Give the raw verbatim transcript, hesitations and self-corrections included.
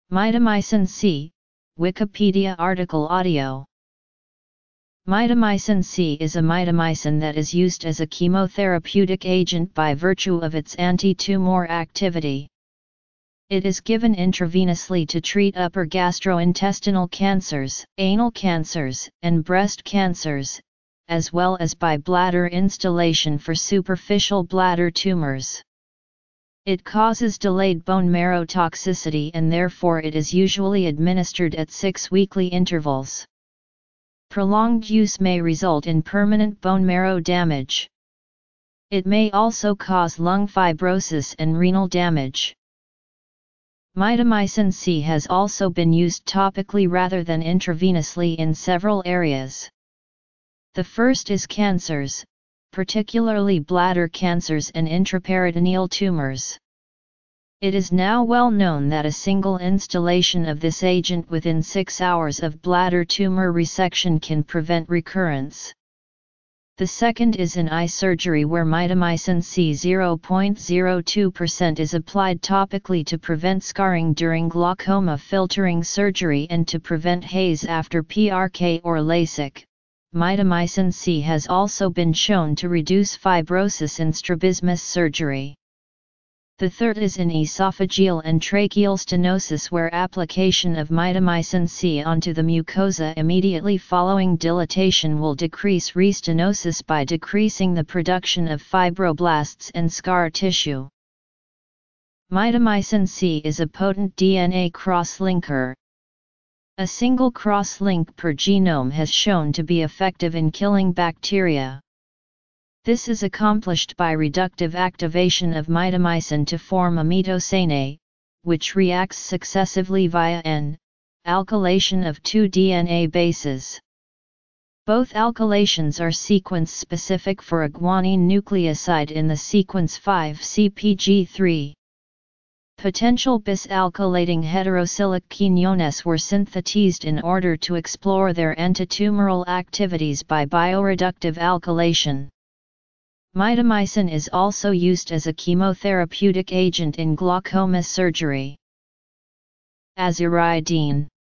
Mitomycin C, Wikipedia article audio. Mitomycin C is a mitomycin that is used as a chemotherapeutic agent by virtue of its anti-tumor activity. It is given intravenously to treat upper gastrointestinal cancers, anal cancers, and breast cancers, as well as by bladder instillation for superficial bladder tumors. It causes delayed bone marrow toxicity and therefore it is usually administered at six weekly intervals. Prolonged use may result in permanent bone marrow damage. It may also cause lung fibrosis and renal damage. Mitomycin C has also been used topically rather than intravenously in several areas. The first is cancers, particularly bladder cancers and intraperitoneal tumors. It is now well known that a single instillation of this agent within six hours of bladder tumor resection can prevent recurrence. The second is in eye surgery where mitomycin C zero point zero two percent is applied topically to prevent scarring during glaucoma filtering surgery and to prevent haze after P R K or LASIK. Mitomycin C has also been shown to reduce fibrosis in strabismus surgery. The third is in esophageal and tracheal stenosis where application of mitomycin C onto the mucosa immediately following dilatation will decrease restenosis by decreasing the production of fibroblasts and scar tissue. Mitomycin C is a potent D N A cross-linker. A single cross-link per genome has shown to be effective in killing bacteria. This is accomplished by reductive activation of mitomycin to form a mitosane A, which reacts successively via N-alkylation of two D N A bases. Both alkylations are sequence-specific for a guanine nucleoside in the sequence five C P G three. Potential bis-alkylating heterocyclic quinones were synthesized in order to explore their antitumoral activities by bioreductive alkylation. Mitomycin is also used as a chemotherapeutic agent in glaucoma surgery. Azuridine.